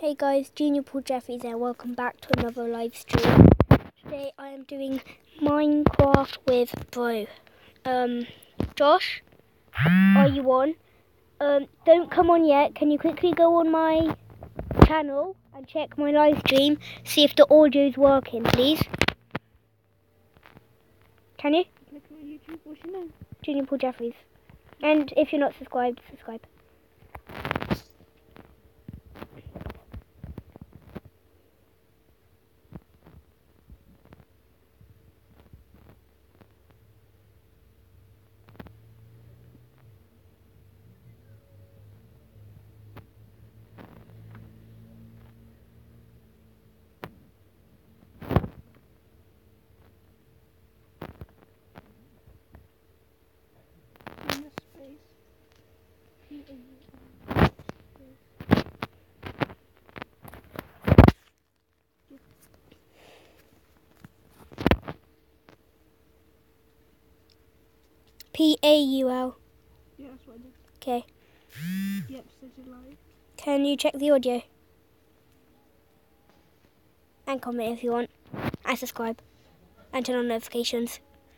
Hey guys, Junior Paul Jeffries here. Welcome back to another live stream. Today I am doing Minecraft with Bro. Josh, are you on? Don't come on yet. Can you quickly go on my channel and check my live stream, see if the audio is working, please? Can you? Click on YouTube. What's your name? Junior Paul Jeffries. And if you're not subscribed, subscribe. In the space. Paul. Yeah, that's what I did. Okay. Yep, says you're live. Can you check the audio? And comment if you want. And subscribe. And turn on notifications.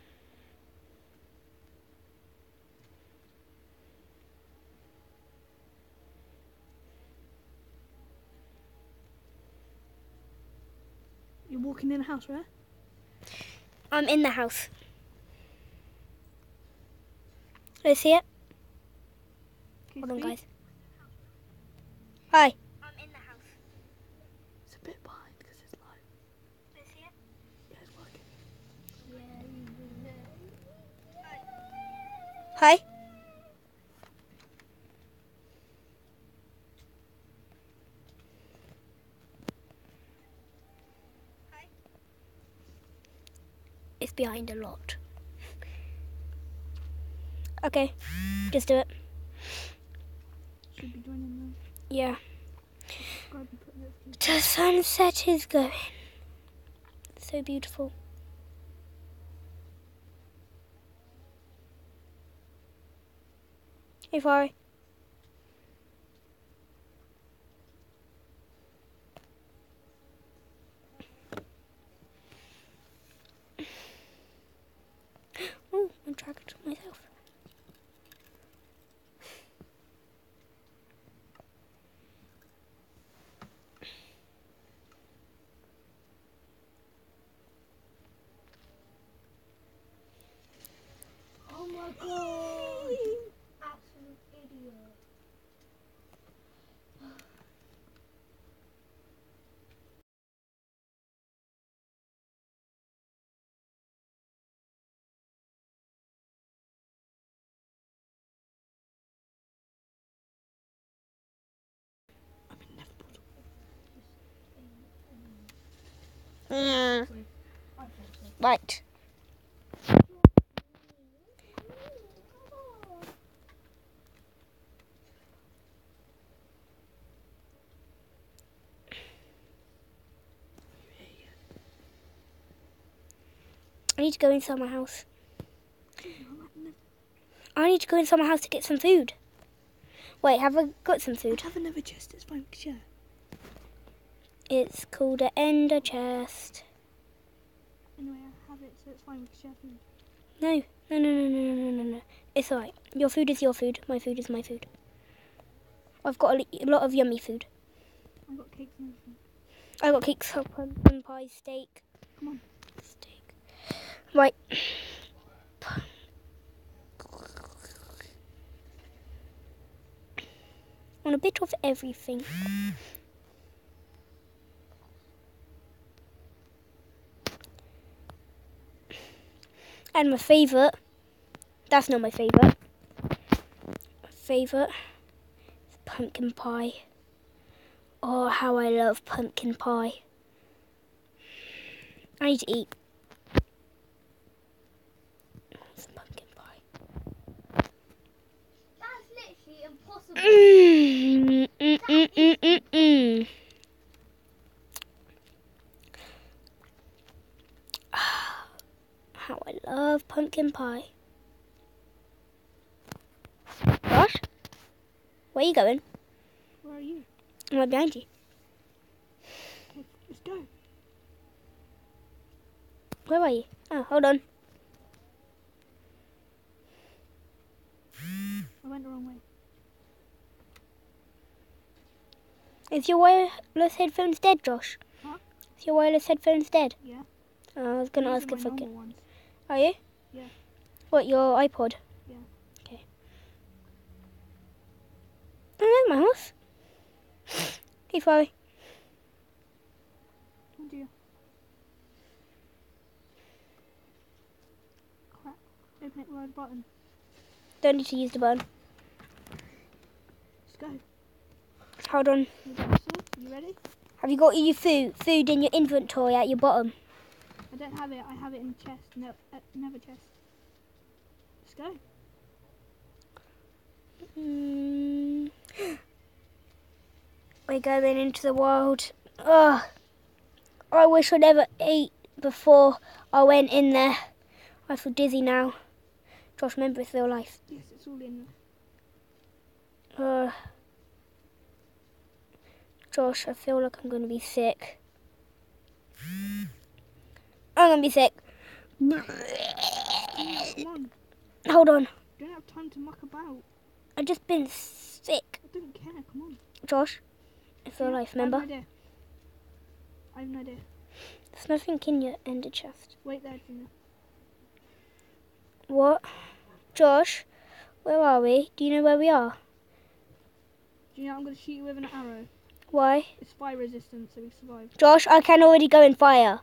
You're walking in a house, right? I'm in the house. Let's see it. Hold on, guys. Hi. I'm in the house. It's a bit behind because it's live. Let's see it. Yeah, it's working. Hi. It's behind a lot. Okay, just do it. Should be joining them. Yeah. Subscribe and put notifications. The sunset is going. So beautiful. Hey, Fari. Oh, I'm tracked myself. Oh my god! Absolute idiot. I'm in Neverpool. Right. I need to go inside my house. I need to go inside my house to get some food. Wait, have I got some food? Have another chest, it's fine, we can share. It's called an ender chest. Anyway, I have it, so it's fine, we can share food. No. It's alright. Your food is your food. My food is my food. I've got a lot of yummy food. I've got cakes and everything. I got cakes, pumpkin pie, steak. Come on. Steak. Right. On a bit of everything. And my favourite. That's not my favourite. My favourite is pumpkin pie. Oh, how I love pumpkin pie. I need to eat. Some pumpkin pie. That's literally impossible. How I love pumpkin pie. Josh? Where are you going? Where are you? I'm right behind you. go. Where are you? Oh, hold on. I went the wrong way. Is your wireless headphones dead, Josh? Huh? Is your wireless headphones dead? Yeah. Oh, I was going to These ask are if my I could. normal ones. Are you? Yeah. What, your iPod? Yeah. Okay. Oh, there's my horse. Hey, Florrie. Oh dear. Crap. Open it with a button. Don't need to use the button. Let's go. Hold on. You got the sword? You ready? Have you got your food in your inventory at your bottom? I don't have it. I have it in the chest. No, never chest. Let's go. We're going into the wild. Ugh. I wish I never ate before I went in there. I feel dizzy now. Josh, remember it's real life. Yes, it's all in there. Josh, I feel like I'm going to be sick. I'm going to be sick. Come on. Hold on. Don't have time to muck about. I've just been sick. I don't care. Come on. Josh, it's real life, remember? I have no idea. I have no idea. There's nothing in your ender chest. Wait there, Gina. What? Josh, where are we? Do you know where we are? Gina, I'm going to shoot you with an arrow. Why? It's fire resistant, so we survive. Josh, I can already go in fire.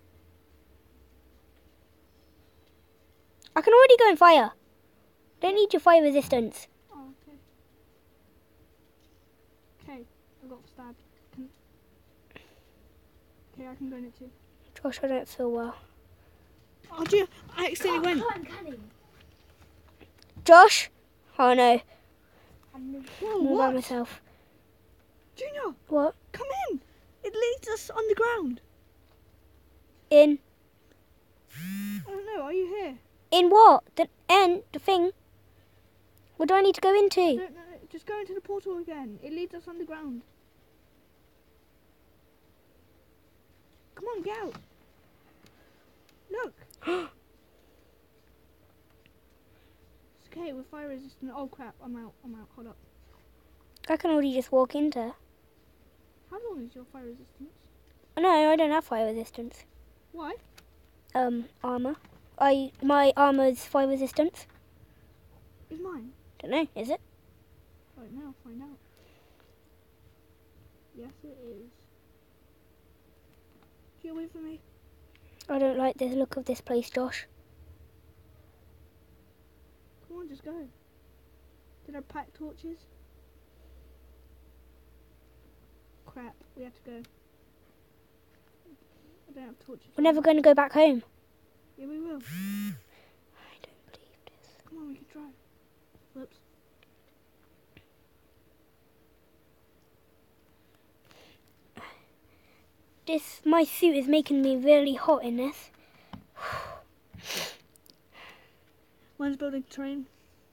I can already go in fire. Don't need your fire resistance. Oh, okay. Okay, I got stabbed. Okay, I can go in it too. Josh, I don't feel well. Oh, Gina, I accidentally went. Josh? Oh no, Whoa, I'm all by what? myself. Junior, What? come in. It leads us underground. In? I don't know, are you here? In what? The thing? What do I need to go I into? don't know. Just go into the portal again. It leads us underground. Come on, get out. Look. It's okay, we're fire resistant. Oh crap, I'm out. Hold up. I can already just walk into. How long is your fire resistance? No, I don't have fire resistance. Why? Armor. My armor's fire resistance. Is mine? Don't know, is it? Right now, I'll find out. Yes, it is. Do you wait for me? I don't like the look of this place, Josh. Come on, just go. Did I pack torches? Crap, we have to go. I don't have torches. We're never going to go back home. Yeah, we will. I don't believe this. Come on, we can try. Whoops. My suit is making me really hot in this. Mine's building train.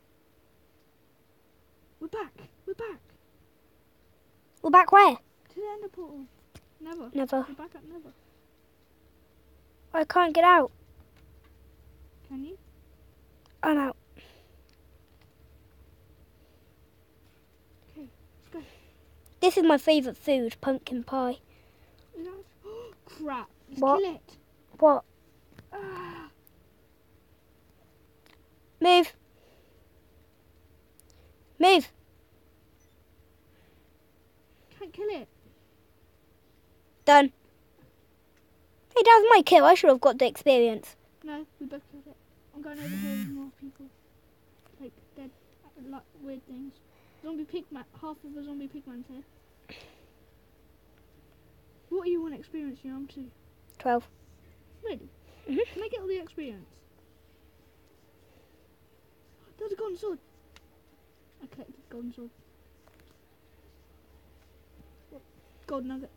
We're back. We're back. We're back where? To the ender portal. Never. Never. We're back at never. I can't get out. Can you? I'm out. Okay, let's go. This is my favourite food, pumpkin pie. Is that... crap. Let's What? kill it. What? Ah. Move. Move. Can't kill it. Done. Hey, that was my kill. I should have got the experience. No, we both killed it. I'm going over here with more people. Like, dead, like, weird things. Zombie pigman. Half of the zombie pigman's here. What do you want experience? You know, I'm 2. 12. Really? Mhm. Can I get all the experience? There's a golden sword. I collected the golden sword. What? Gold nugget.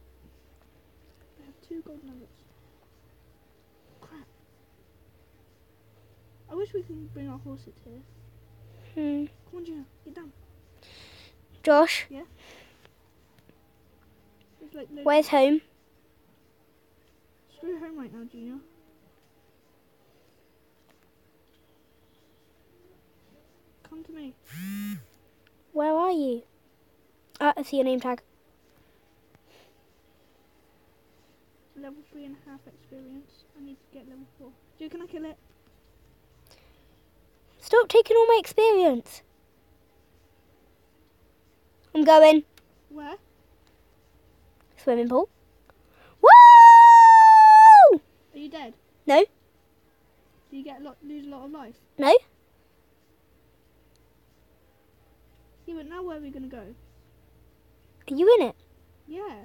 I have 2 gold nuggets. Crap. I wish we could bring our horses here. Come on, Gina, get down. Josh, There's like loads where's home? go home right now, Junior. Come to me. Where are you? Ah, I see your name tag. Level 3.5 experience. I need to get level 4. Dude, can I kill it? Stop taking all my experience. I'm going. Where? Swimming pool. Woo! Are you dead? No, Do you lose a lot of life? no. Yeah, but now where are we gonna go? Are you in it? Yeah.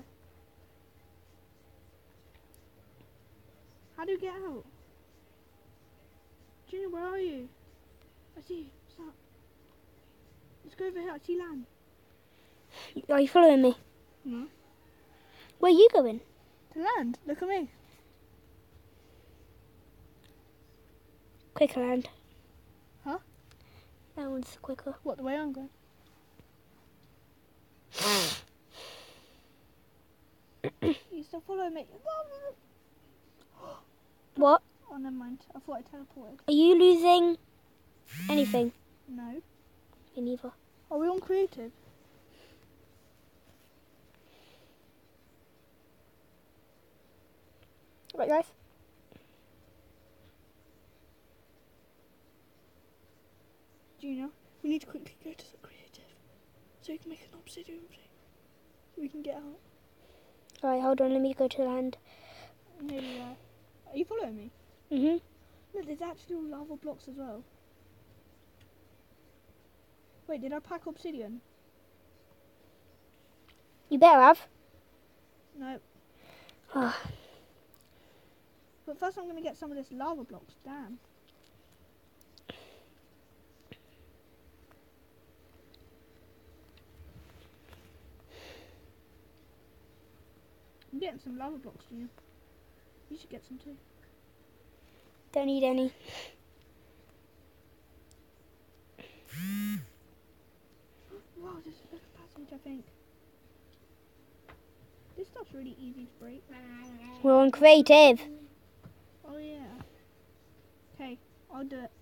How do we get out? Junior, where are you? I see you. Stop. Let's go over here. I see land. Are you following me? No. Where are you going? To land. Look at me. Quicker land. Huh? That one's quicker. What, the way I'm going? You still following me? What? Oh, never mind. I thought I teleported. Are you losing anything? No. Me neither. Are we on creative? Right, guys. Junior, we need to quickly go to the creative so we can make an obsidian thing so we can get out. Alright, hold on. Let me go to land. Nearly there. Are you following me? Mhm. Look, there's actually all lava blocks as well. Wait, did I pack obsidian? You better have. No. Ah, But first I'm going to get some of this lava blocks. Damn. I'm getting some lava blocks, Junior. You should get some too. don't need any. Wow, there's a little passage, I think. This stuff's really easy to break. We're on creative. Oh yeah. Okay, I'll do it.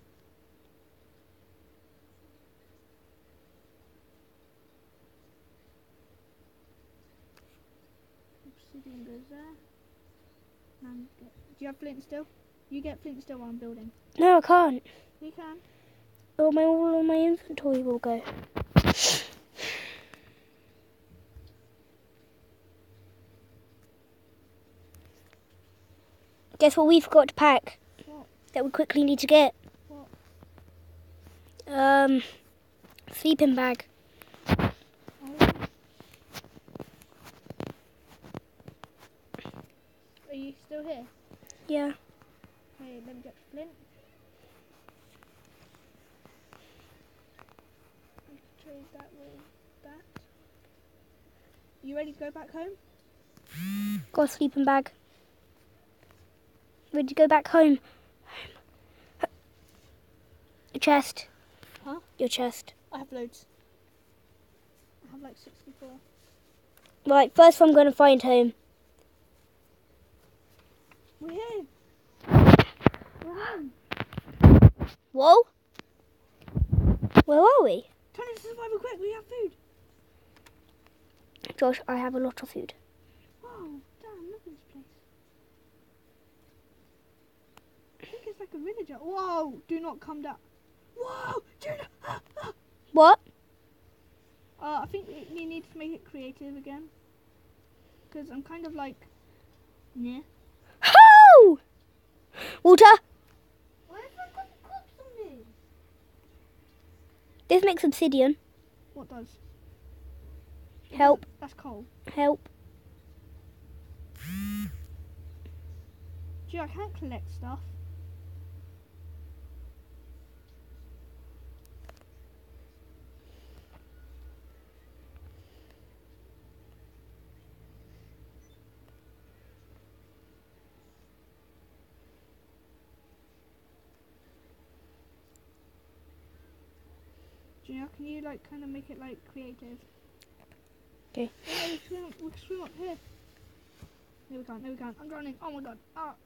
Obsidian goes there. And do you have flint still? You get flint still while I'm building. No, I can't. You can. All of my inventory will go. Guess what we forgot to pack? What? That we quickly need to get. What? Sleeping bag. Oh. Are you still here? Yeah. Okay, let me get flint. Let's trade that with that. You ready to go back home? Got a sleeping bag. Ready to go back home. Your chest. Huh? Your chest. I have loads. I have like 64. Right, first I'm going to find home. We're here. We're home. Whoa. Where are we? Trying to survive real quick. We have food. Josh, I have a lot of food. Wow, damn, look at this place. I think it's like a villager. Whoa, do not come down. Whoa, Judah. What? I think we need to make it creative again. Because I'm kind of like, yeah. Ho! Water. Why have I got cops on me? This makes obsidian. What does? Help. That's coal. Help. Gee, I can't collect stuff. Junior, can you like kind of make it like creative? Okay. Yeah, we can swim up here. No, we can't. No, we can't. I'm drowning. Oh my god. Ah.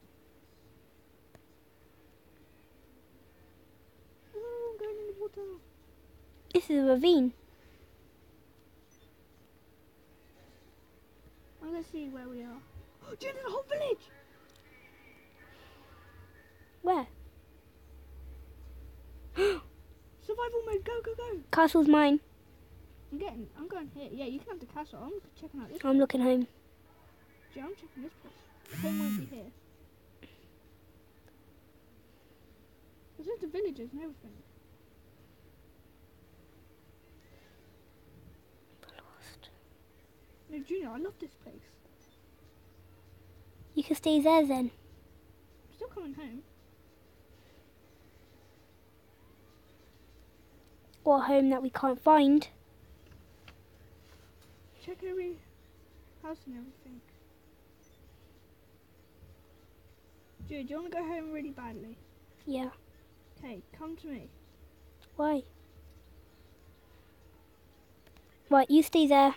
Oh, I'm going in the water. This is a ravine. I'm gonna see where we are. Do you know the whole village? Where? Survival mode. Go, go, go. Castle's mine. I'm going here. Yeah, you can have the castle. I'm checking out this. I'm looking home. Yeah, I'm checking this place. Home won't be here. There's just the villagers and everything. Lost. No, Junior, I love this place. You can stay there then. I'm still coming home. Or a home that we can't find. Check every house and everything. Jude, do you want to go home really badly? Yeah. Okay, come to me. Why? Right, you stay there.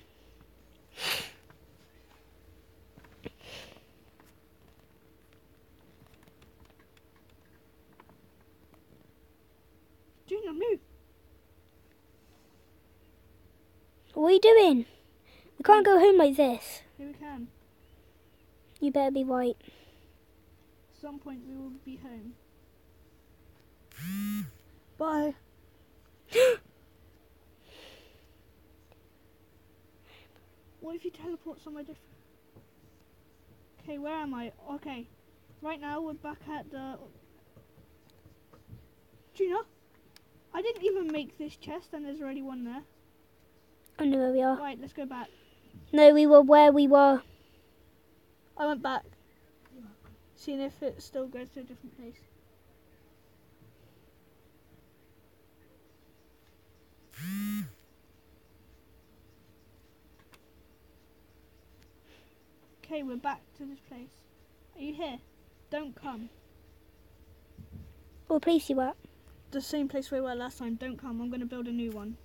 Junior, move. What are you doing? We can't go home like this. Here we can. You better be right. At some point we will be home. Bye. What if you teleport somewhere different? Okay, where am I? Okay. Right now we're back at the... Junior, I didn't even make this chest and there's already one there. I know where we are. Right, let's go back. No, we were where we were. I went back. Seeing if it still goes to a different place. Okay, we're back to this place. Are you here? Don't come. What place you at? The same place we were last time. Don't come. I'm going to build a new one.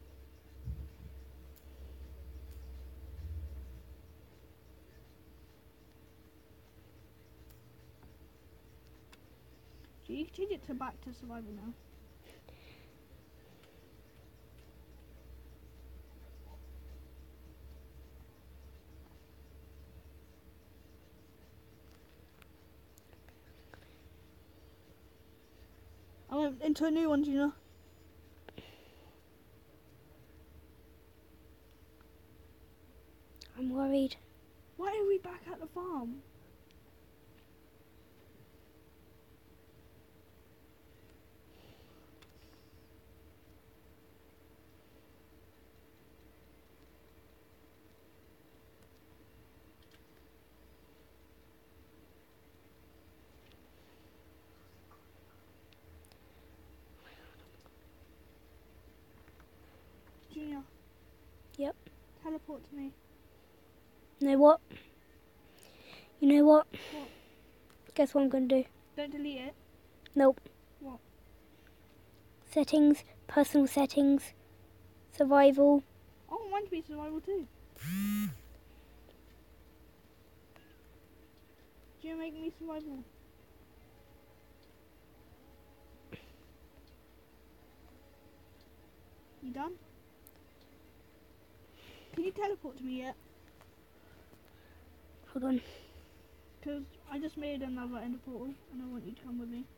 So you can change it to back to survival now. I went into a new one, do you know? I'm worried. Why are we back at the farm? Junior. Yep. Teleport to me. You know what? You know what? What? Guess what I'm going to do? Don't delete it. Nope. What? Settings, personal settings, survival. I want mine to be survival too. Do you make me survival? You done? Can you teleport to me yet? Hold on. Because I just made another ender portal and I want you to come with me.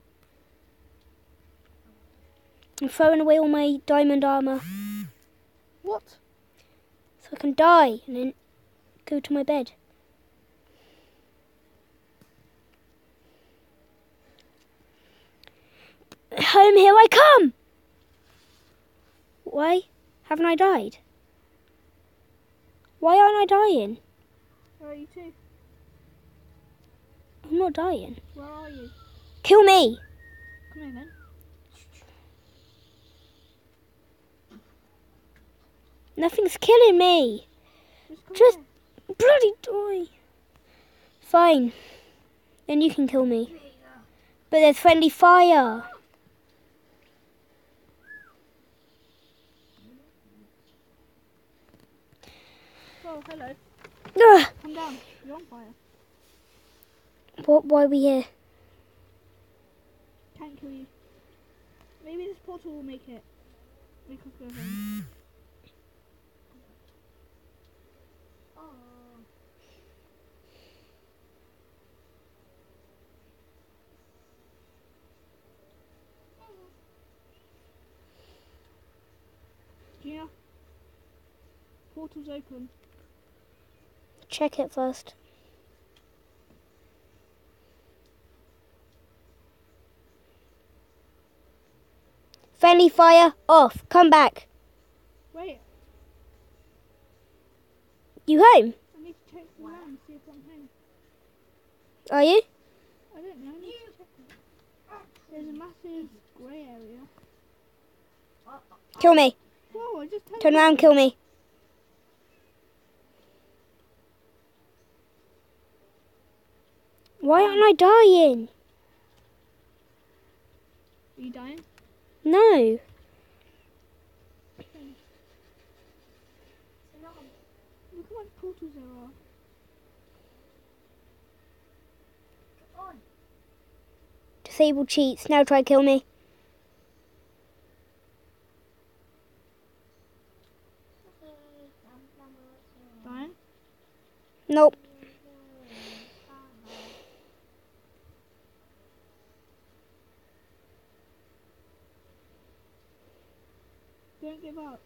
I'm throwing away all my diamond armor What? so I can die and then go to my bed. Home, here I come! Why haven't I died? Why aren't I dying? Where are you two? I'm not dying. Where are you? Kill me! Come here then. Nothing's killing me. Just come Just here. bloody die. Fine. Then you can kill me. But there's friendly fire. Oh, hello. Ugh. Come down. You're on fire. Why are we here? Can't kill you. Maybe this portal will make us go home. Gina, portal's open. Check it first. Friendly fire off. Come back. Wait, You home? I need to check the land and see if I'm home. Are you? I don't know, I need to check it. There's a massive grey area. Kill me. Whoa, I just Turn around, kill me. Why aren't I dying? Are you dying? No. Look how much portals there are. Disable cheats. Now try kill me. Dying? Nope. Don't give up.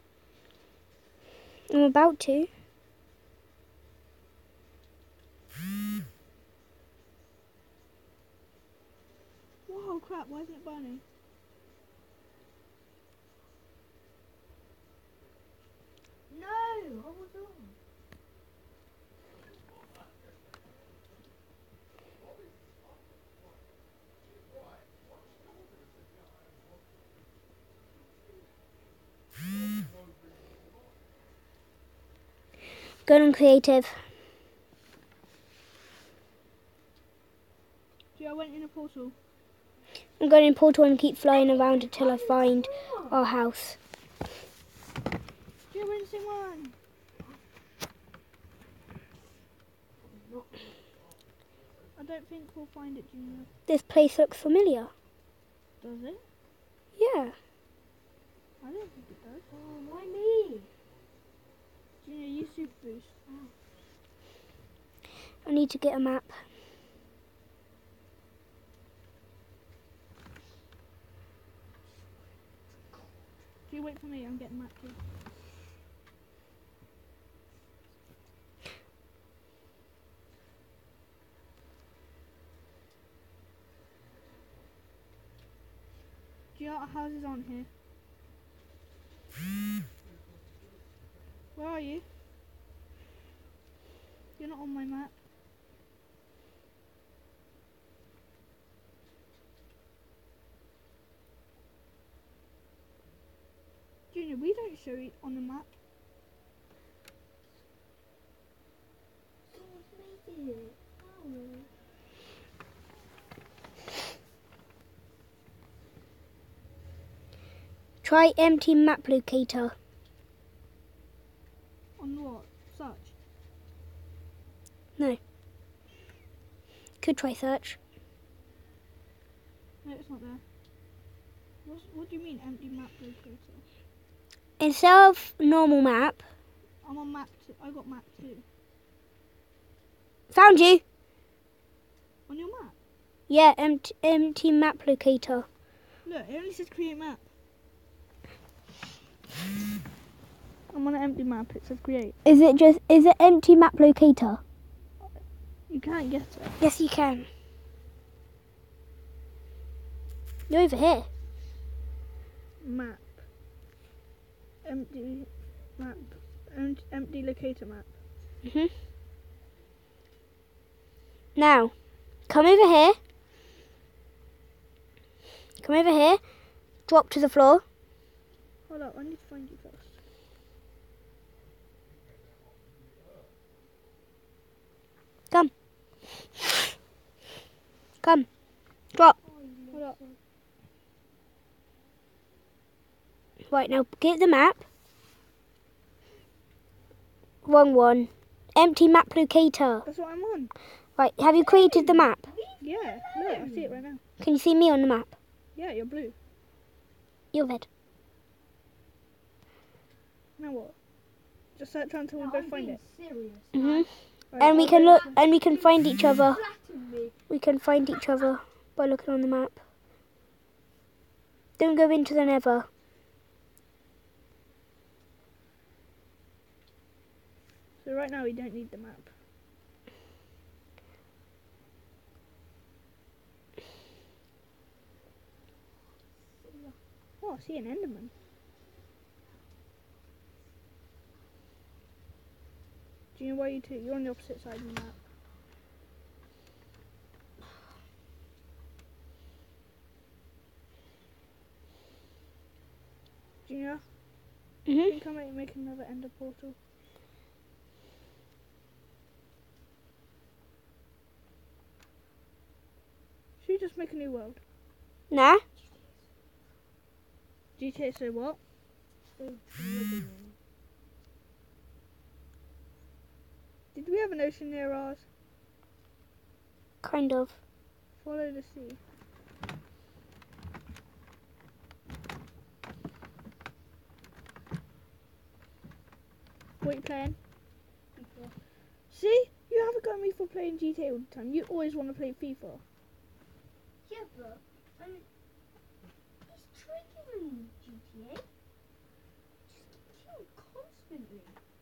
I'm about to. Whoa, crap, why isn't it burning? No, hold on. Go on creative. Gee, I went in a portal. I'm going in portal and keep flying around until I find our house. Gee, I went in the same one. I don't think we'll find it, Junior. This place looks familiar. Does it? Yeah. I don't think it does. Oh, why me? Junior, use super boost. I need to get a map. Gee, wait for me, I'm getting map too. Gee, our houses aren't here. Where are you? You're not on my map. Junior, we don't show it on the map. Someone's made it. Oh. Try empty map locator. On what? Search. No. Could try search. No, it's not there. What do you mean, empty map locator? Instead of normal map, I'm on map 2. I got map 2. found you. On your map? Yeah, empty map locator. Look, it only says create map. I'm on an empty map. It says create. Is it empty map locator? You can't get it. Yes, you can. You're over here. Map. Empty map. Empty locator map. Now, come over here. Come over here. Drop to the floor. Hold up, I need to find you first. Come. Come. Drop. Hold up. Right, now get the map. Wrong one. Empty map locator. That's what I'm on. Right, have you created the map? Yeah, look, I see it right now. Can you see me on the map? Yeah, you're blue. You're red. Now what? Just search until we No, both I'm find being it. serious. Mhm. Right, And we I'll can go- look, and we can find each other. Flatten me. We can find each other by looking on the map. Don't go into the Nether. So right now we don't need the map. Oh, I see an Enderman. Do you know where you two? You're on the opposite side of the map. Junior, I Mhm. think I might make another Ender portal. Should we just make a new world? Nah. GTA say what? So triggering. Did we have an ocean near ours? Kind of. Follow the sea. What are you playing? FIFA. See? You haven't got me for playing GTA all the time. You always want to play FIFA. Yeah, but it's triggering GTA. Just kill constantly.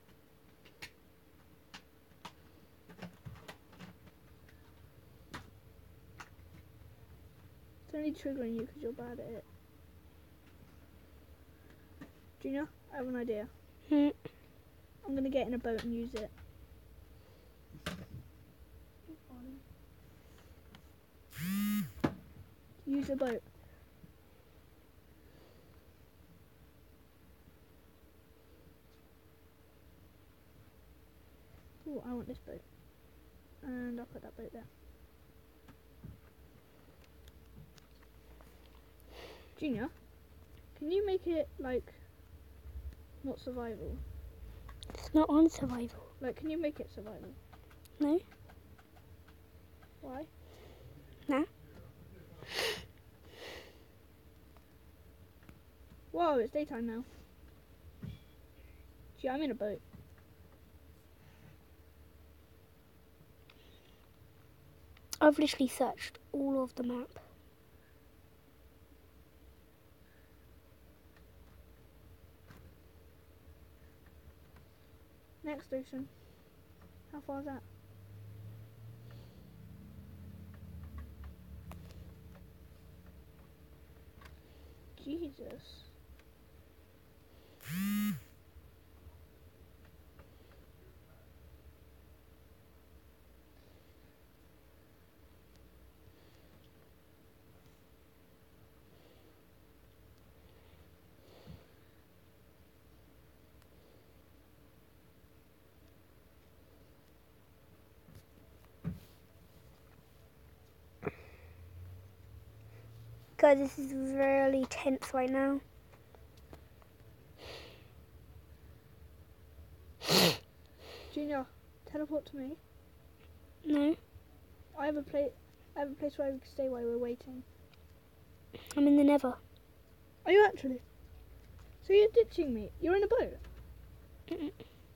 It's only triggering you because you're bad at it. Junior, I have an idea. Hmm. I'm going to get in a boat and use it. Use a boat. Oh, I want this boat. And I'll put that boat there. Junior, can you make it, like, not survival? It's not on survival. Like, can you make it survival? No. Why? Nah. Whoa, it's daytime now. Gee, I'm in a boat. I've literally searched all of the map. Next ocean. How far is that? Jesus. Guys, this is really tense right now. Junior, teleport to me. No. I have a place where we can stay while we're waiting. I'm in the Nether. Are you actually? So you're ditching me? You're in a boat? Mm-mm.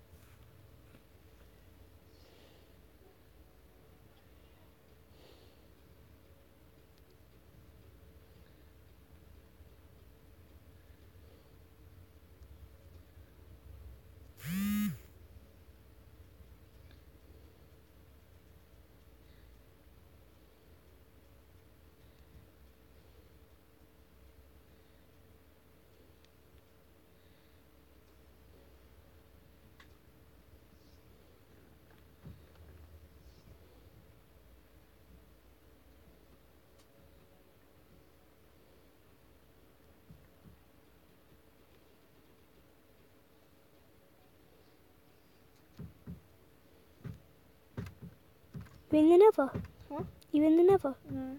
You in the Nether? Huh? You in the Nether? No.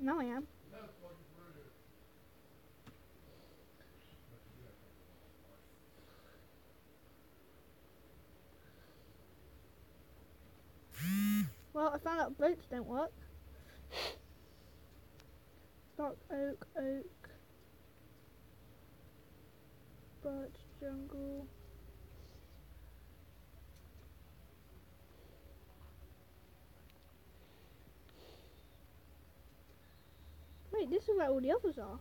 Now I am. Well, I found out boats don't work. Dark oak, oak, birch, jungle. Wait, this is where all the others are.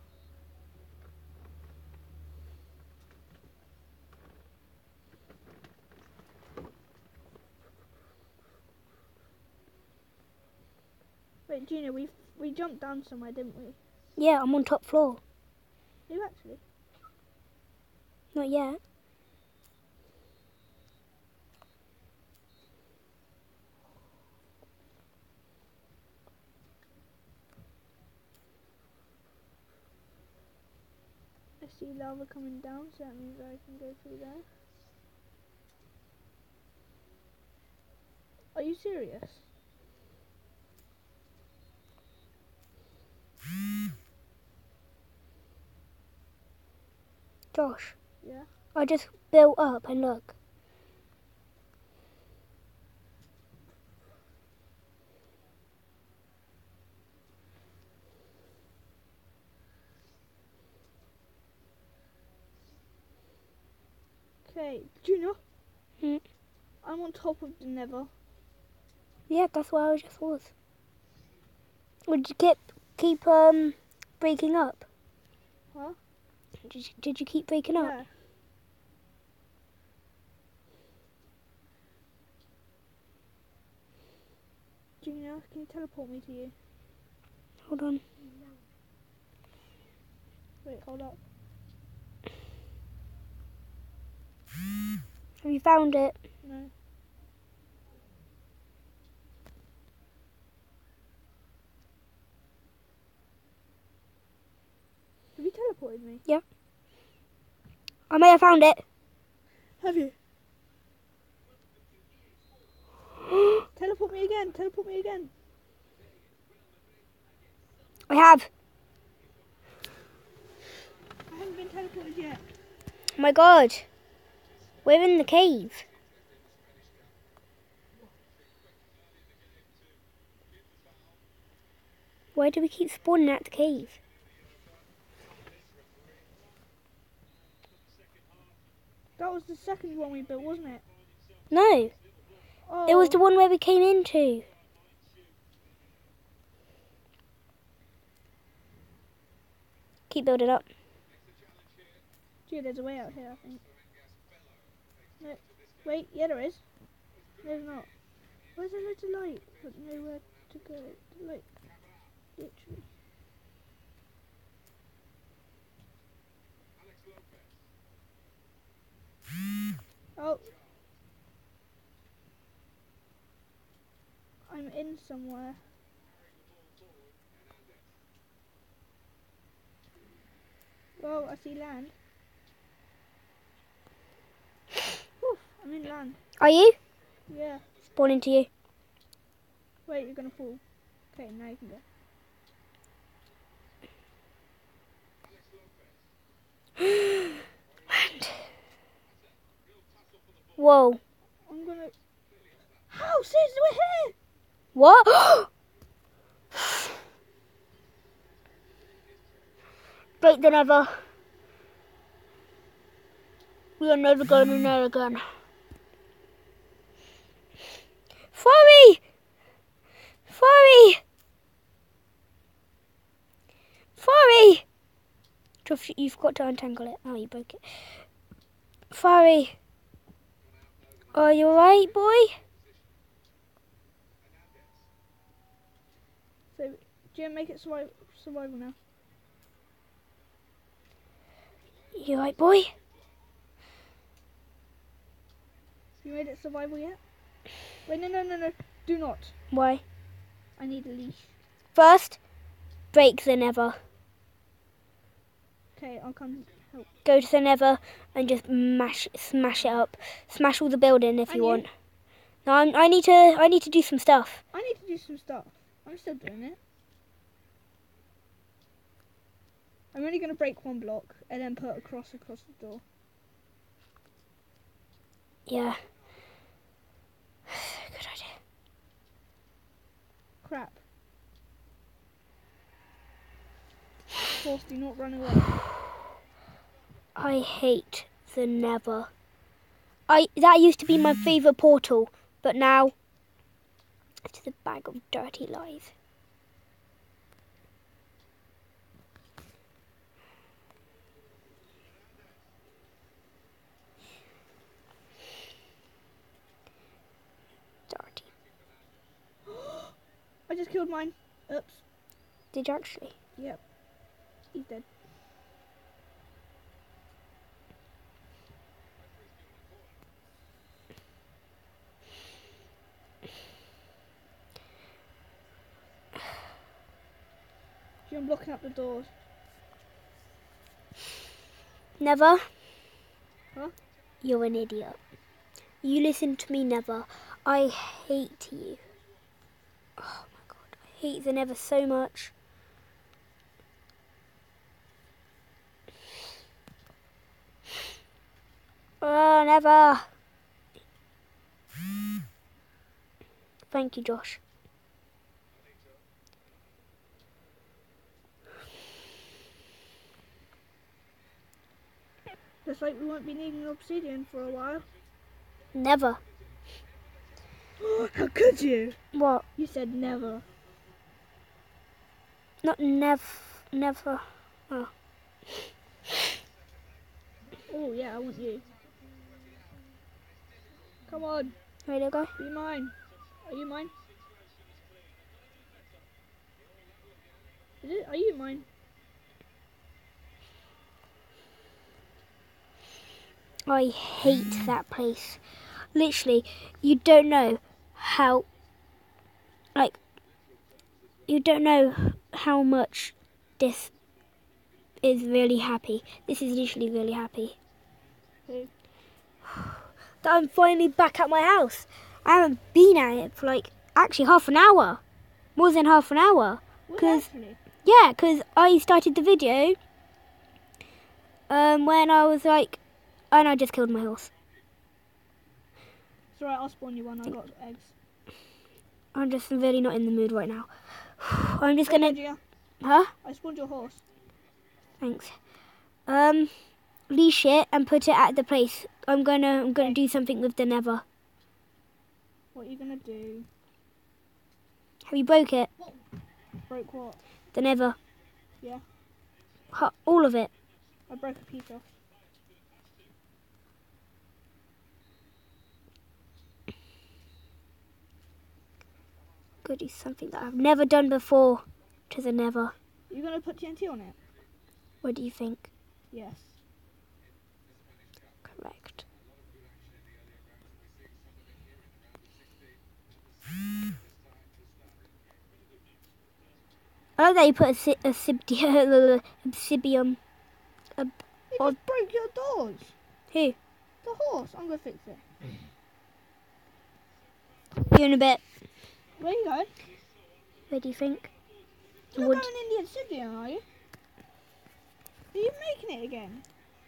Wait, Junior, we jumped down somewhere, didn't we? Yeah, I'm on top floor. You actually? Not yet. I see lava coming down, so that means I can go through there. Are you serious? Josh, Yeah. I just built up and look. Okay, Junior. Hmm. I'm on top of the Nether. Yeah, that's where I just was. Would you keep breaking up? Huh? Did you keep breaking up? Yeah. Junior, can you teleport me to you? Hold on. Wait, hold up. Have you found it? No. Have you teleported me? I may have found it. Have you? Teleport me again, teleport me again. I have. I haven't been teleported yet. Oh my god. We're in the cave. Why do we keep spawning at the cave? That was the second one we built, wasn't it? No, Oh. it was the one where we came into. Keep building up. Gee, there's a way out here, I think. No, wait, yeah there is. There's not. Where's there loads of light? But nowhere to go. Like, literally. Oh. I'm in somewhere. Oh, I see land. Whew, I'm in land. Are you? Yeah. Spawning to you. Wait, you're gonna fall. Okay, now you can go. Land. Whoa. I'm gonna. Houses, we're here! What? Break the Nether. We are never going in there again. Furry! Furry! Furry! You've got to untangle it. Oh, you broke it. Furry. Are you alright, boy? So, Jim, make it survival now. You alright, boy? You made it survival yet? Wait, no. Do not. Why? I need a leash. First, break the Nether. Okay, I'll come help. Go to the Nether and just smash it up. Smash all the building if And you you? want. No, I need to do some stuff. I need to do some stuff. I'm still doing it. I'm only going to break one block and then put a cross across the door. Yeah. Good idea. Crap. Horse, do not run away. I hate the Nether. That used to be my favourite portal, but now it's a bag of dirty lies. Dirty. I just killed mine. Oops. Did you actually? Yep. He's dead. I'm blocking up the doors. Never. Huh? You're an idiot. You listen to me, Never. I hate you. Oh my god, I hate the Never so much. Oh, Never. Thank you, Josh. Looks like we won't be needing obsidian for a while. Never. How could you? What? You said never. Not never. Oh. Oh yeah, I want you. Come on, Ready to go? be mine. Are you mine? Is it? Are you mine? I hate that place. Literally, you don't know how, you don't know how much this is really happy. This is literally really happy. Who? That I'm finally back at my house. I haven't been at it for actually half an hour. More than half an hour. Well, 'Cause actually, yeah, 'cause I started the video when I was and I just killed my horse. it's alright, I'll spawn you one. I got eggs. I'm just really not in the mood right now. I'm just Hey, gonna... Gia, Huh? I spawned your horse. Thanks. Leash it and put it at the place. I'm gonna do something with the Nether. What are you gonna do? Have you broke it? Broke what? The Nether. Yeah, All of it. I broke a piece off. Gotta do something that I've never done before to the Nether. You gonna put TNT on it? What do you think? Yes. Correct. I like that you put obsidian. You just broke your doors. Who? The horse. I'm gonna fix it. You in a bit. Where you going? Where do you think? You're Wood. not going in the obsidian, are you? Are you making it again?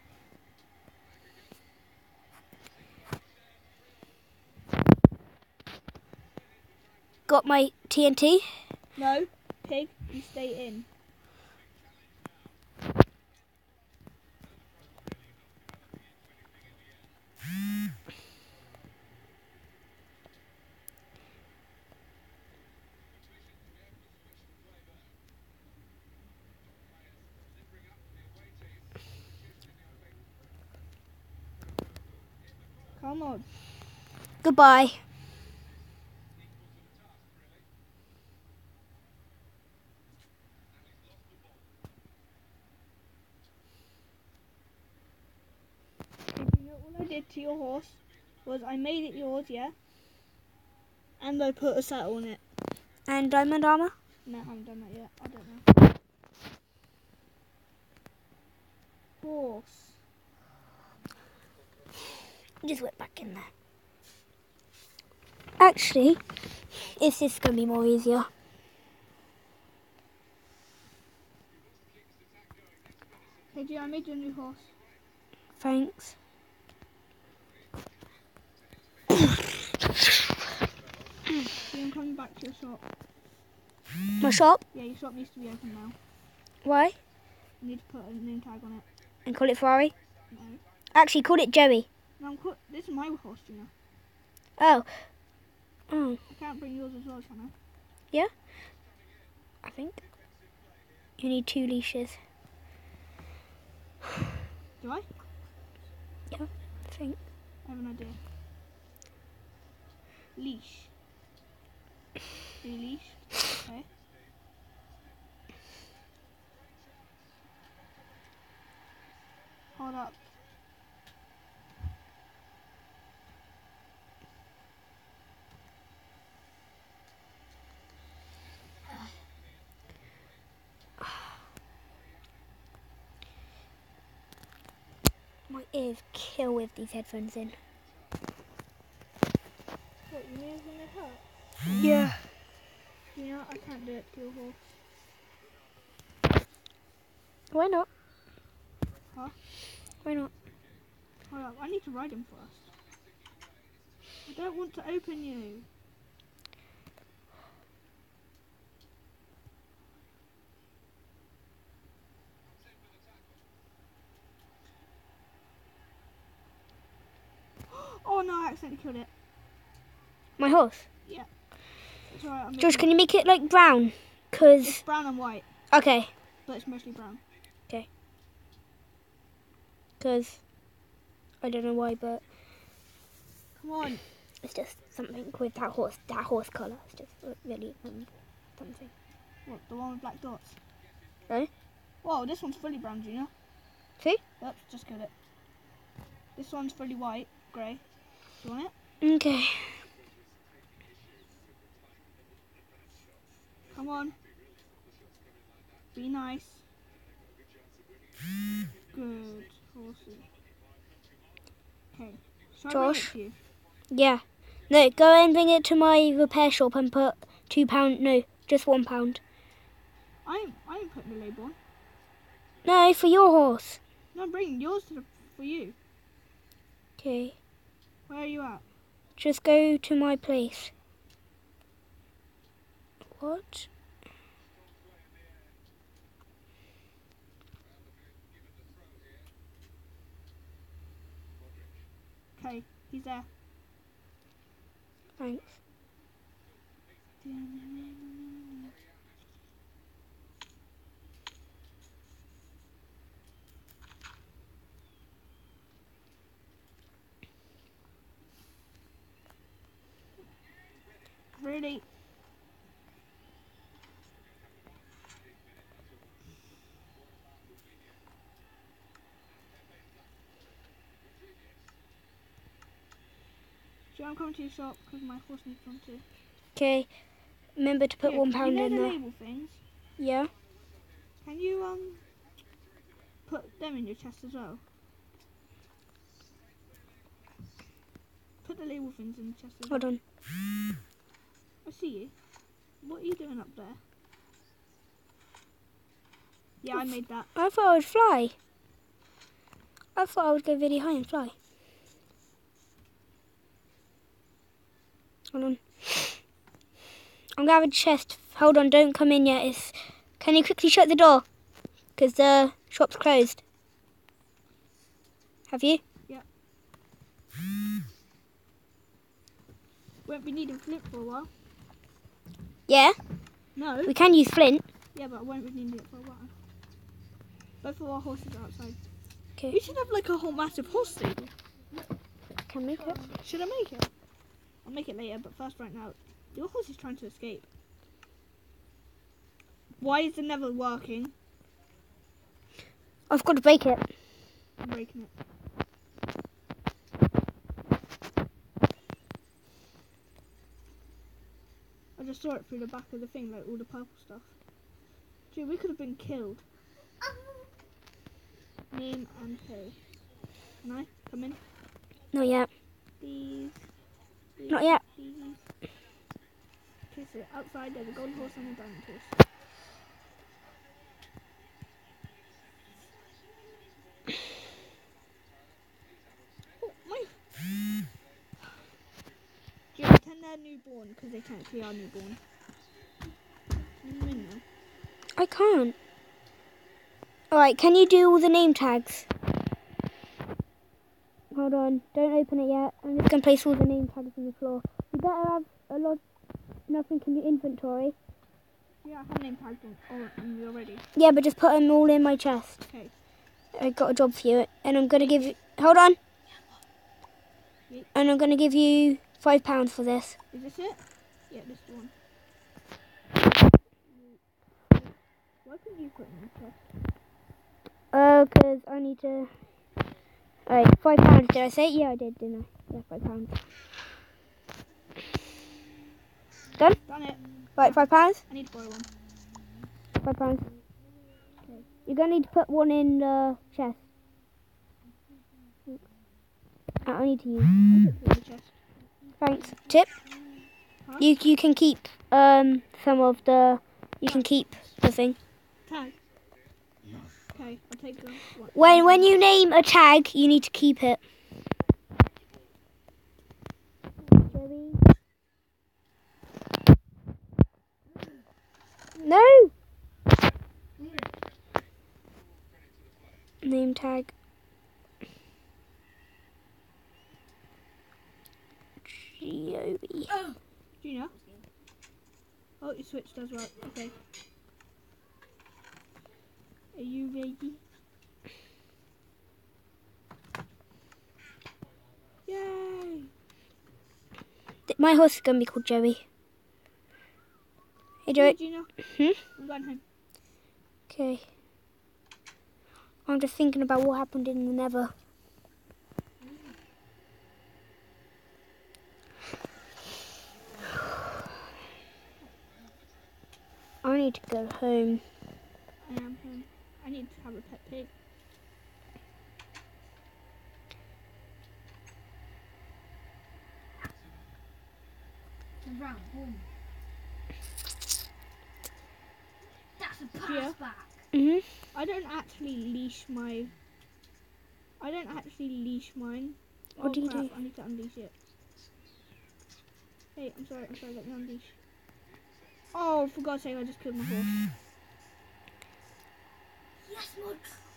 Got my TNT. No, pig. You stay in. Come on. Goodbye. You know what I did to your horse was I made it yours, yeah? And I put a saddle on it. And diamond armor. No, I haven't done that yet. I don't know. Horse. Just went back in there. Actually, it's just gonna be more easier. Gio, I made you a new horse. Thanks. Gio, I'm coming back to your shop. My shop? Yeah, your shop needs to be open now. Why? You need to put a name tag on it. And call it Ferrari? No. Actually, call it Joey. No, this is my horse, Gio. Oh. Oh, I can't bring yours as well, can I? I think. You need 2 leashes. Do I? I think. I have an idea. Leash. Leash. Okay. Hold up. My ears kill with these headphones in. What, you need when they hurt? Yeah. You know, I can't do it to your horse. Why not? Huh? Why not? Hold up, I need to ride him first. I don't want to open you. Oh no, I accidentally killed it. My horse. It's alright, I'm George, making can you make it like brown? Cause It's brown and white, okay. but it's mostly brown. Cause I don't know why, but Come on. it's just something with that horse. That horse colour. It's just really something. What, the one with black dots? No. Whoa, this one's fully brown, Junior. See? Oops, just killed it. This one's fully white, grey. Do you want it? Okay. Come on. Be nice. Good horsey. Okay. Shall I bring it Josh? to you? Yeah. No, go and bring it to my repair shop and put £2. No, just £1. I ain't putting the label on. No, for your horse. No, I'm bringing yours for you. Okay. Where are you at? Just go to my place. What? Okay, he's there. Thanks. Really? Sure, I'm coming to your shop because my horse needs one too. Okay. Remember to put Here, £1 you know in the there. label things? Yeah. Can you put them in your chest as well? Put the label things in the chest as well. Hold on. I see you. What are you doing up there? Yeah, I made that. I thought I would fly. I thought I would go really high and fly. Hold on. I'm gonna have a chest. Hold on, don't come in yet. Can you quickly shut the door? Because the shop's closed. Have you? Won't be needing flint for a while. Yeah, No. we can use flint. Yeah, but I won't be needing it for a while. Both of our horses are outside. Okay. We should have like a whole massive horse stable. Can make it. Should I make it? I'll make it later, but first right now. Your horse is trying to escape. Why is the never working? I've got to break it. I'm breaking it. I just saw it through the back of the thing, like all the purple stuff. Gee, we could have been killed. Name and who? Can I come in? Not yet. Please. Please. Not yet. Please. Okay, so outside there's a golden horse and a diamond horse. when they're newborn, because they technically are newborn. Can you in there? I can't. Alright, can you do all the name tags? Hold on, don't open it yet. I'm just going to place all the name tags on the floor. You better have nothing in your inventory. Yeah, I have name tags on me already. Yeah, but just put them all in my chest. Okay. I got a job for you, and I'm going to give you... Hold on. Yeet. And I'm going to give you £5 for this. Is this it? Yeah, this is the one. Why couldn't you put it in the chest? Because I need to... Alright, £5, did I say? Yeah, I did, didn't I? Yeah, £5. Done? Done it. Right, £5? I need to borrow one. £5. Okay. You're going to need to put one in the chest. I need to use. I'll put it in the chest. Thanks. Tip. Huh? You can keep some of the... You can keep the thing. Tag. Okay, I'll take the one. When you name a tag, you need to keep it. No. Name tag. Gioby. Do you know? Oh, you switched as well. Okay. Are you ready? Yay! My horse is going to be called Joey. Hey, Joey. Do you know? Hmm? I'm going home. Okay. I'm just thinking about what happened in the Nether. I need to go home. I am home. I need to have a pet pig. Around, boom. That's a pass Yeah. back. Mhm. I don't actually leash mine. What do you crap, do? I need to unleash it. Hey, I'm sorry, let me unleash. Oh, for God's sake, I just killed my horse. Yes, Mud.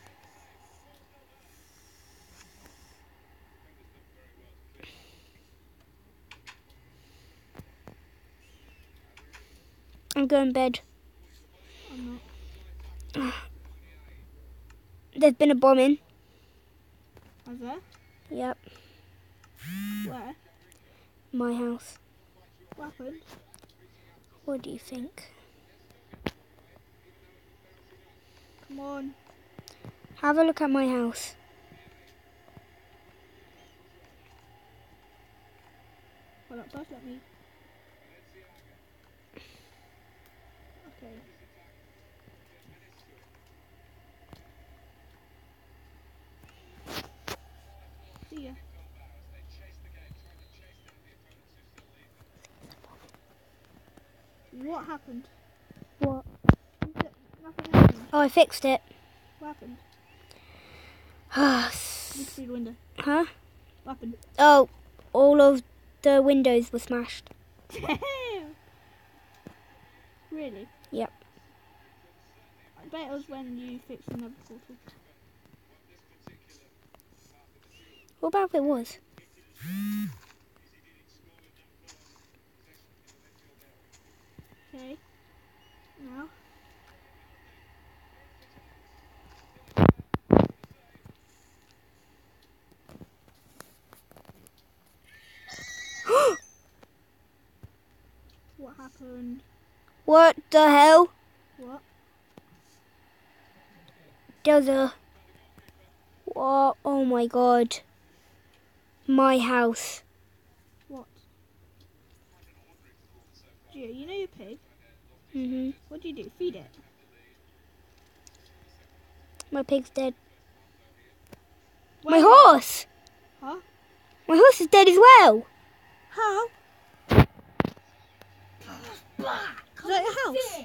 I'm going to bed. I'm not. There's been a bombing. Is there? Yep. Where? My house. What happened? What do you think? Come on. Have a look at my house. Hold up, first let me. Okay. See ya. What happened? What? Nothing happened. Oh, I fixed it. What happened? Huh? Look through the window. What happened? Oh, all of the windows were smashed. Really? Yep. I bet it was when you fixed another portal. What about if it was? Okay. Now. What happened? What the hell? What? There's a... What? Oh my god. My house. What? Gio, you know your pig? Mhm. What do you do? Feed it? My pig's dead. Where? My horse! Huh? My horse is dead as well. How? Back. Is that your house?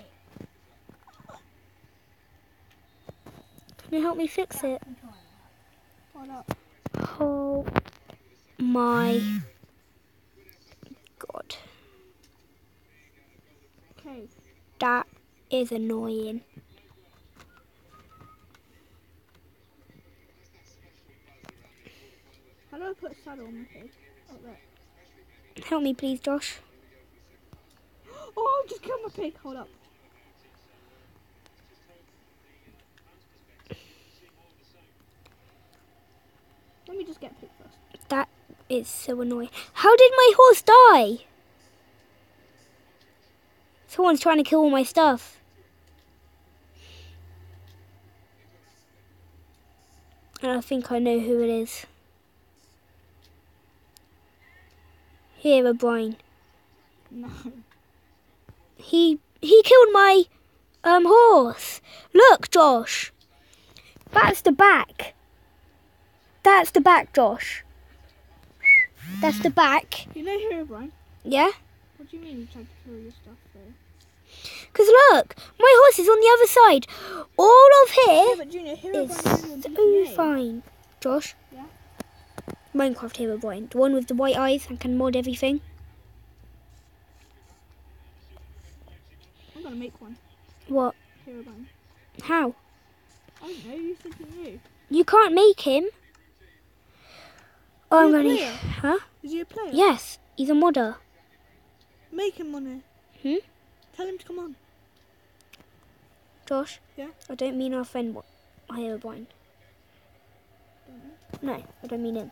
Can you help me fix it? Hold up. Oh my god. cave. That is annoying. How do I put a saddle on my pig? Oh, there. Help me, please, Josh. Oh, just killed my pig. Hold up. Let me just get pig first. That is so annoying. How did my horse die? Someone's trying to kill all my stuff. And I think I know who it is. Herobrine. No. He killed my horse. Look, Josh. That's the back. That's the back, Josh. That's the back. You know Herobrine? Yeah? What do you mean you tried to kill your stuff though? Because look, my horse is on the other side. All of Yeah, here but Junior, is Herobrine is on so GTA. fine. Josh? Yeah? Minecraft Herobrine. The one with the white eyes and can mod everything. I'm gonna make one. What? Herobrine. How? I don't know, you said you knew. You can't make him. Oh, I'm Is he a going to... player? Huh? Is he a player? Yes, he's a modder. Make him on Hmm? Tell him to come on. Josh? Yeah? I don't mean our friend Herobrine. Don't No, I don't mean him.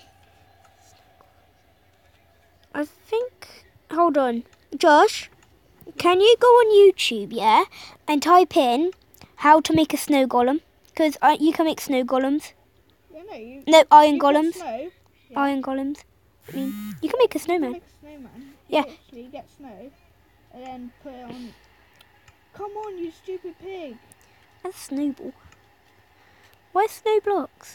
I think... Hold on. Josh, can you go on YouTube, yeah? And type in how to make a snow golem. Because you can make snow golems. Yeah, no, you... No, iron you put golems. Snow. Yeah. Iron golems. I mean, you can make a You snowman. make a snowman. Yeah. Literally get snow. And then put it on... Come on, you stupid pig. That's a snowball. Where's snow blocks?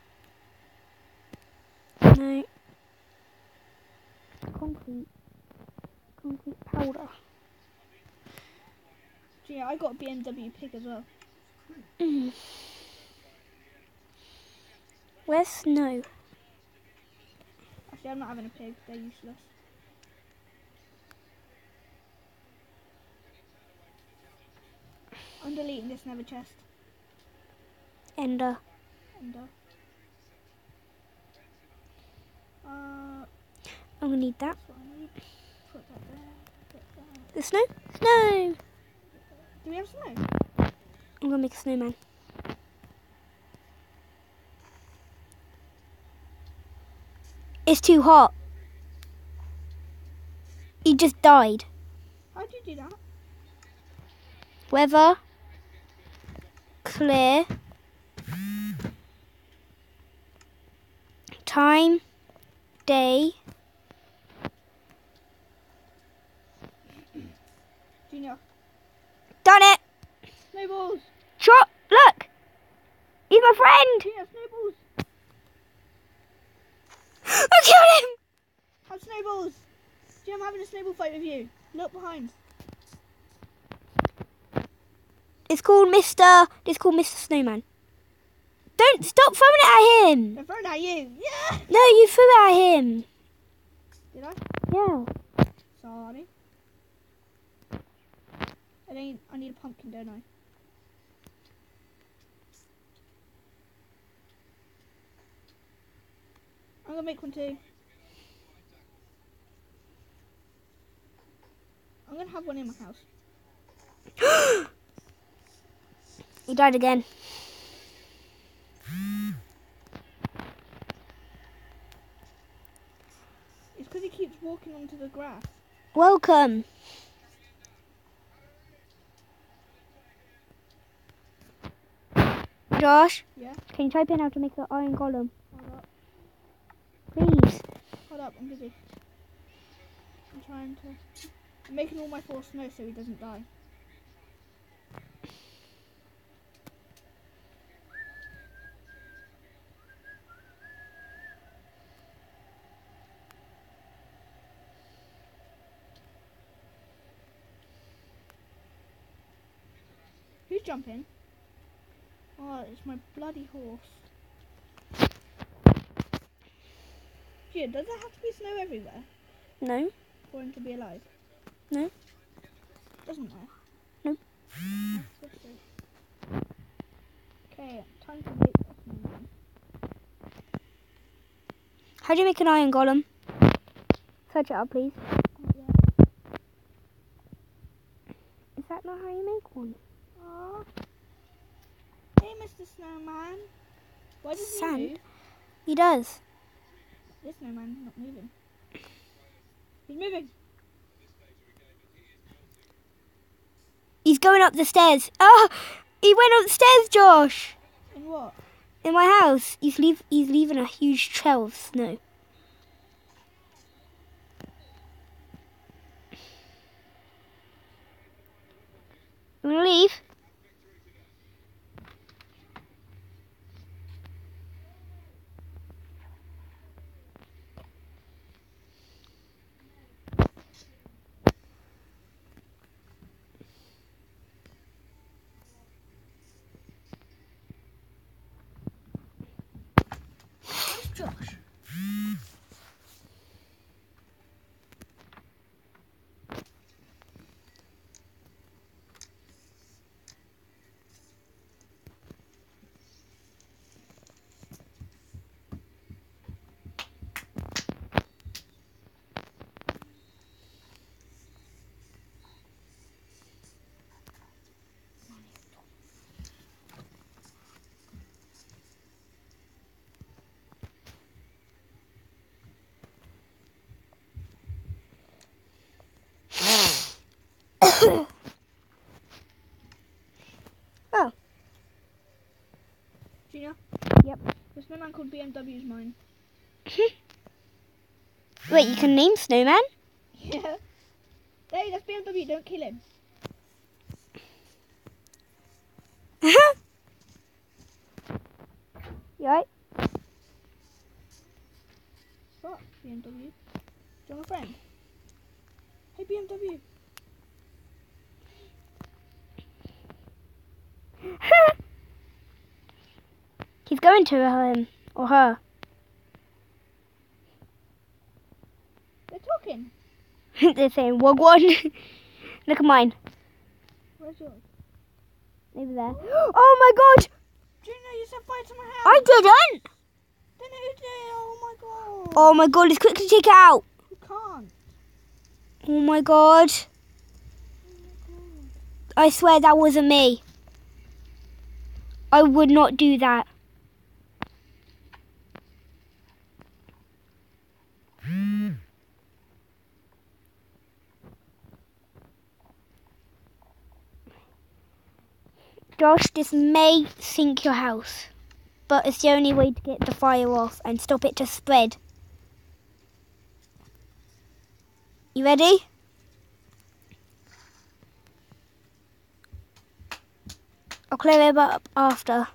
No. Concrete. Concrete powder. Gee, I got a BMW pig as well. Mm. Where's snow? Actually, I'm not having a pig. They're useless. I'm deleting this nether chest. Ender. And, I'm gonna need that. that's what I need. Put that there. Put that. The snow? Snow! Do we have snow? I'm gonna make a snowman. It's too hot. He just died. How'd you do that? Weather. Clear. Time. Day. Junior. Done it! Snowballs! Shot! Look! He's my friend! Junior, snowballs! I killed him! Have snowballs! Jim, I'm having a snowball fight with you. Look behind. It's called Mr. Snowman. Don't stop throwing it at him! They're throwing at you. Yeah! No, you threw it at him. Did I? Yeah. Sorry. I need a pumpkin, don't I? I'm gonna make one too. I'm gonna have one in my house. He died again. It's because he keeps walking onto the grass. Welcome. Josh, Yeah? can you type in how to make an iron golem? Hold up. Please. Hold up, I'm busy. I'm trying to... I'm making all my force snow so he doesn't die. Who's jumping? Oh, it's my bloody horse. Gee, does there have to be snow everywhere No. for him to be alive? No. Doesn't there? Nope. That's good. Okay, time to make a snowman. How do you make an iron golem? Search it up, please. Yeah. Is that not how you make one? Aw. Hey, Mr. Snowman. Why does Sand? he move? He does. This snowman's not moving. He's moving. He's going up the stairs. Oh, he went up the stairs, Josh. In what? In my house. He's leaving a huge trail of snow. You wanna leave? Where's Josh? Oh. Gina? Yep. The snowman called BMW's mine. Wait, you can name Snowman? Yeah. Hey, that's BMW. Don't kill him. You right? What? BMW? Do you want a friend? Hey, BMW. He's going to him or her. They're talking. They're saying wagwan. Look at mine. Where's yours? Over there. Oh my god! Gina, you set fire to my house. I didn't! Then who did? Oh my god. Oh my god, let's quickly take it out. You can't. Oh my god. Oh my god. I swear that wasn't me. I would not do that. Josh, this may sink your house, but it's the only way to get the fire off and stop it to spread. You ready? I'll clear it up after.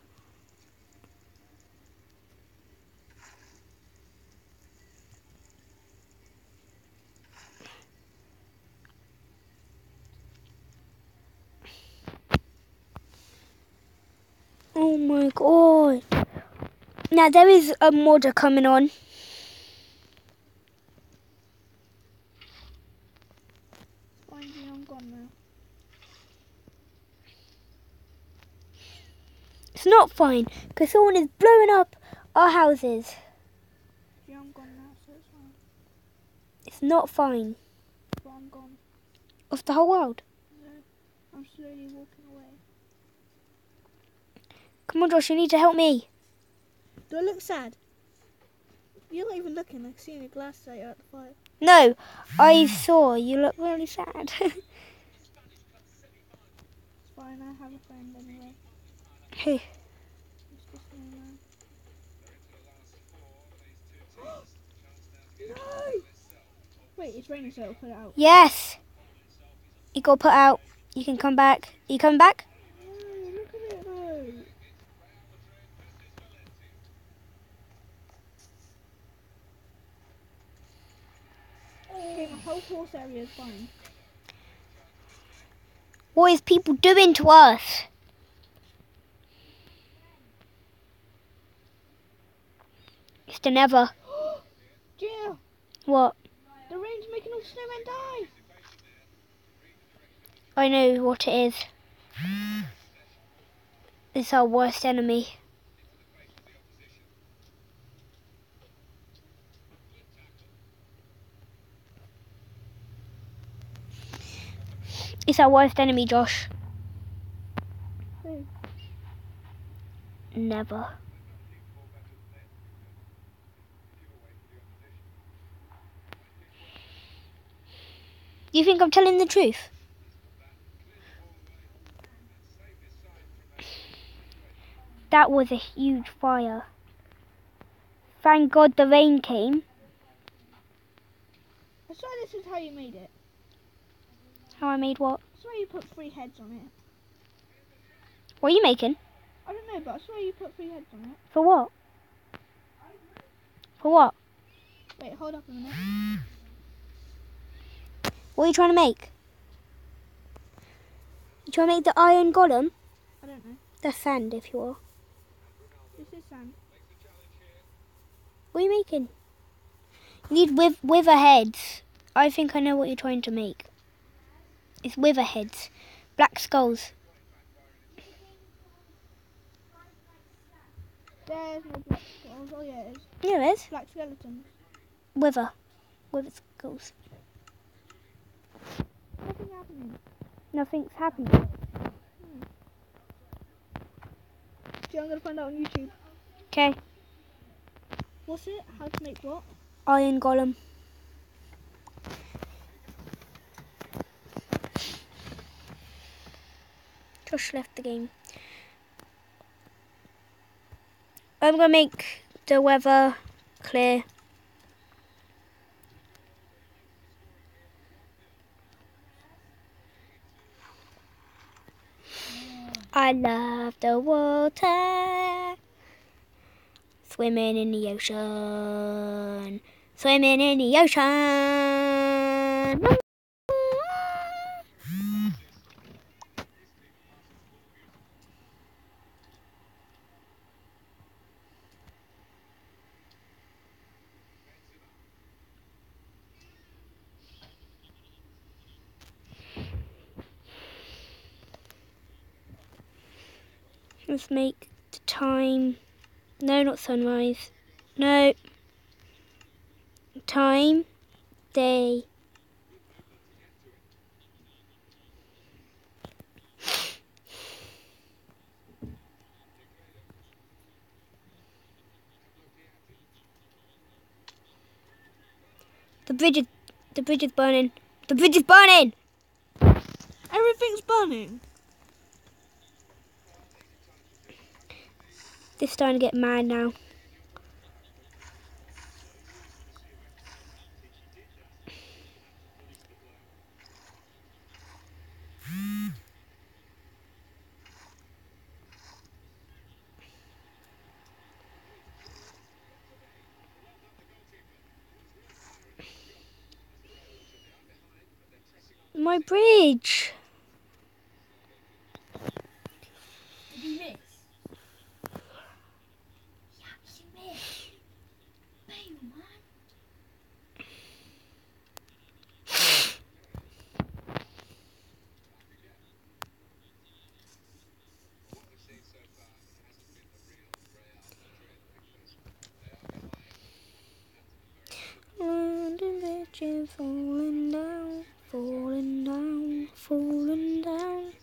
Oh my god. Now there is a modder coming on. Fine, Gina, I'm gone now. It's not fine, because someone is blowing up our houses. Gina, I'm gone now, so it's fine. It's not fine. But I'm gone. Of the whole world. No, I'm slowly walking away. Come on, Josh, you need to help me. Do I look sad? You're not even looking. I see a glass sight out the fire. No, I saw you look really sad. It's fine, I have a friend anyway. Hey, Mr. Snowman. No! Wait, it's raining, so I'll put it out. yes. You got put out. You can come back. You coming back? No, look at it though. Okay, my whole horse area is fine. What is people doing to us? It's the never. Gina, What? the rain's making all snowmen die. I know what it is. It's our worst enemy. It's our worst enemy, Josh. Who? Never. You think I'm telling the truth? That was a huge fire. Thank God the rain came. I swear this is how you made it. How I made what? I swear you put 3 heads on it. What are you making? I don't know, but I swear you put 3 heads on it. For what? For what? Wait, hold up a minute. What are you trying to make? You trying to make the iron golem? I don't know. That's sand if you are. This is sand. What are you making? You need wither heads. I think I know what you're trying to make. It's wither heads. Black skulls. There's no black skulls. Oh yeah, it is. Yeah, there's Black skeletons. wither skulls. Nothing happening. Nothing's happening. See, I'm gonna find out on YouTube. Okay. What's it? How to make what? Iron golem. Josh left the game. I'm gonna make the weather clear. I love the water. Swimming in the ocean. Swimming in the ocean. Let's make the time. No, not sunrise. No. Time. Day. The bridge is burning. The bridge is burning! Everything's burning. This is starting to get mad now. My bridge! Did you miss? Yes, you missed. Bail, man. And the bridge is falling down, falling down, falling down.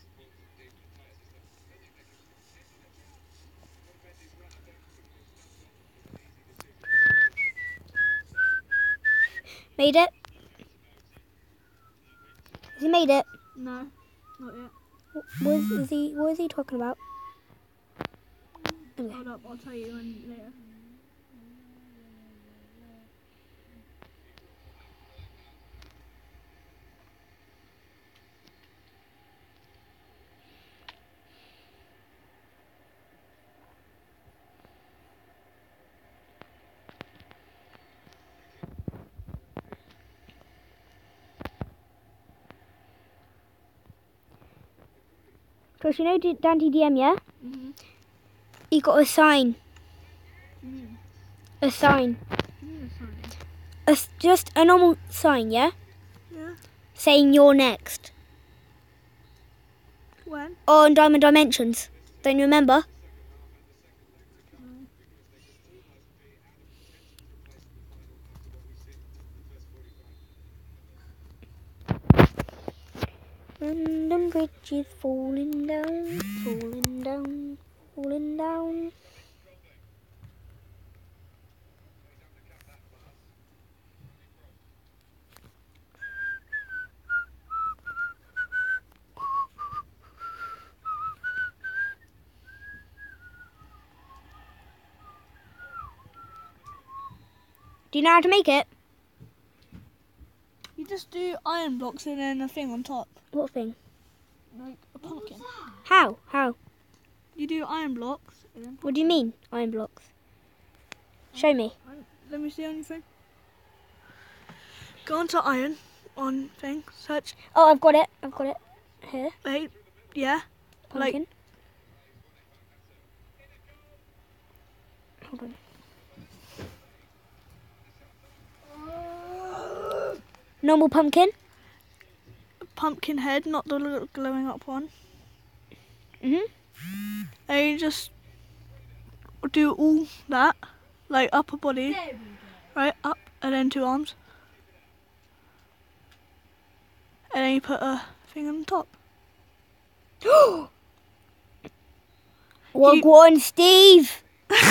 Made it? Has he made it? No, not yet. What is he talking about? Okay. Hold up, I'll tell you later. Josh, you know Dante DM, yeah? Mhm. He got a sign. Mm. A sign. Mm, sorry. Just a normal sign, yeah? Yeah. Saying you're next. When? On Diamond Dimensions. Don't you remember? London Bridge is falling down, falling down, falling down. Do you know how to make it? You just do iron blocks and then a thing on top. What thing? Like a pumpkin. How? How? You do iron blocks and then What do you mean, iron blocks? Show me. let me see on your phone. Go onto iron on thing, search Oh, I've got it. I've got it. Here. wait, yeah. Pumpkin. Hold on. Normal pumpkin. Pumpkin head, not the little glowing up one. Mhm. And you just do all that, like upper body, right, up, and then 2 arms. And then you put a thing on top. Well, go on, Steve.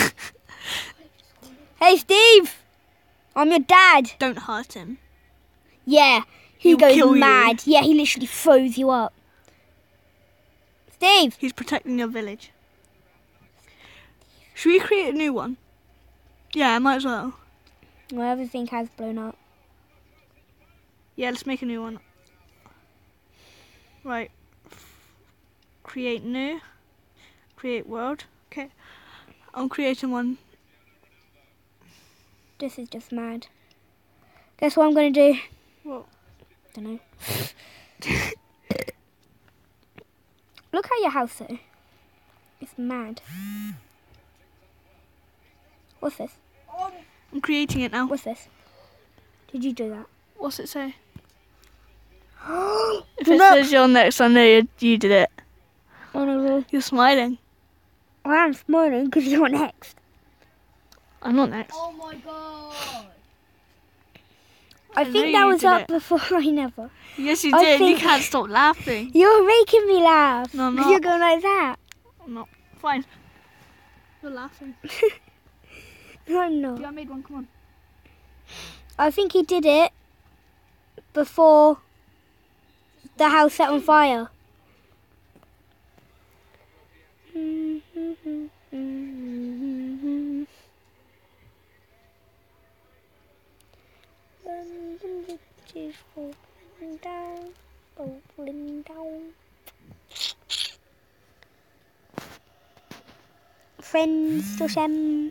Hey, Steve. I'm your dad. Don't hurt him. Yeah, he He'll kill goes you. mad. Yeah, he literally throws you up. Steve. He's protecting your village. Should we create a new one? Yeah, I might as well. Well, everything has blown up. Yeah, let's make a new one. Right. Create new. Create world. Okay. I'm creating one. This is just mad. Guess what I'm going to do? What? Don't know. Look at your house though. It's mad. What's this? I'm creating it now. What's this? Did you do that? What's it say? Oh If it says you're next, I know you did it. no, You're smiling. I am smiling because you're next. I'm not next. Oh my god. I know think that you was did up it. before I never. Yes, you I did. You think- can't stop laughing. You're making me laugh. No, I'm 'cause not. You're going like that. I'm not. Fine. You're laughing. No, I'm not. Yeah, I made one. Come on. I think he did it before the house set on fire. London Bridge is falling down, falling down. Friends to Shem.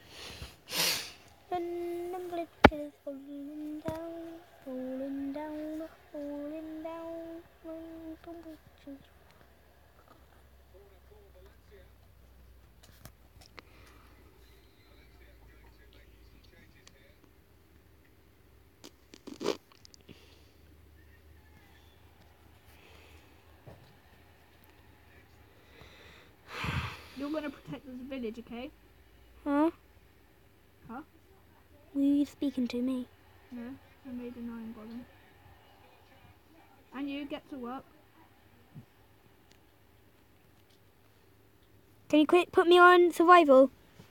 London Bridge is falling down, falling down, falling down. London Bridge is You're going to protect this village, okay? Huh? Huh? Were you speaking to me? No, I made an iron golem. And you get to work. Can you quick put me on survival?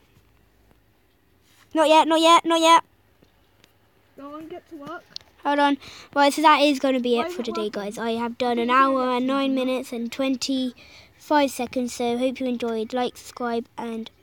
Not yet, not yet, not yet. Go on, get to work. Hold on. Right, so that is going to be Why it is for it today, working? guys. I have done an hour and 9 minutes and 25 seconds, so hope you enjoyed. Like, subscribe, and